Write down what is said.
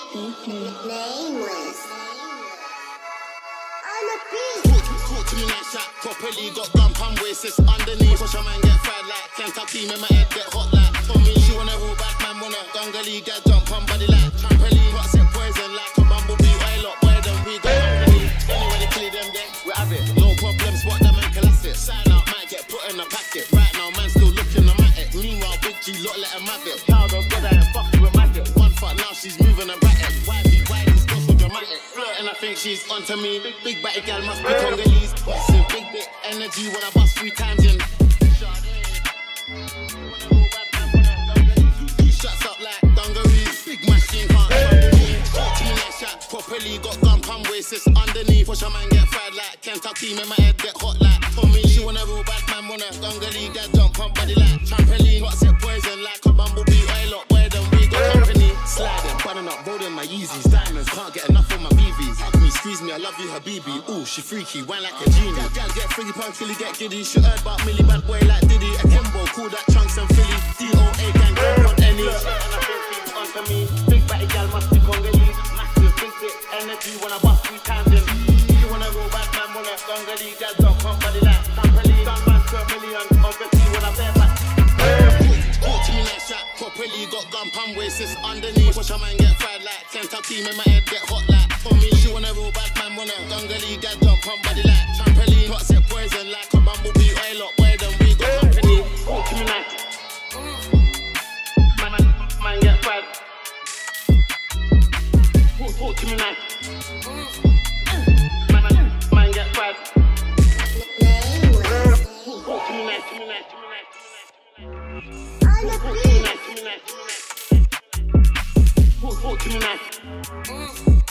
Nameless. On the beat. Talk to me nice chat, properly got gun pan waist underneath. Push a man get fried like Kentucky, make my head get hot like. For me, she wanna roll back, man wanna gungali, get jump on body like trampoline. Got set poison like a bumblebee, oil up, boy, then we got company. Anyway, they clear them there, we have it. No problem, spot them and collapse it. Sign out, might get put in a packet. Right now, man still looking at it. Meanwhile, big G, lot let him have it. Child of God, I ain't fucking with magic. One fuck, now she's moving and batting. Why these girls so dramatic? Flirting, I think she's onto me. Big batty gal must be Congolese. Massive, big energy when I bust 3 times in. Shuts up like dungarees. Big machine can't talk to me like shot. Properly got gun pan waist underneath. Watch a man get fried like Kentucky, make my head get hot like. For me, she wanna roll back, man wanna gungali, get jump on body like trampoline. Got set poison like a bumblebee, oil up, boy, then we got company. Sliding, button up, rolling my Yeezys. Diamonds, can't get enough of my BVs. Hug me, squeeze me, I love you, Habibi. Ooh, she freaky, wine like a genie. Gal get friggy, punk, Philly, get giddy. She heard about Millie, bad boy like Diddy. A Kimbo, cool that chunks and Philly. DOA gang, jump on any. And I think she's onto me. Big batty gal must be Congolese. Massive, big energy when I bust 3 times in. She wanna roll back, man wanna gungali, gal jump on body like trampoline. Done man to a million, obviously when I bear back. Talk to me like shot, properly got gun pan waist underneath. Watch a man get fried like Kentucky, make my head get hot like. For me, she wanna roll back, man wanna gungali, gal jump on body like trampoline. Got set poison like a bumblebee, oil up, boy, then we got company. Talk to me like man get fried. Talk to me nice. Man get fried. Nameless. Talk to me nice, to me nice, to me nice. On the beat. Talk to me nice.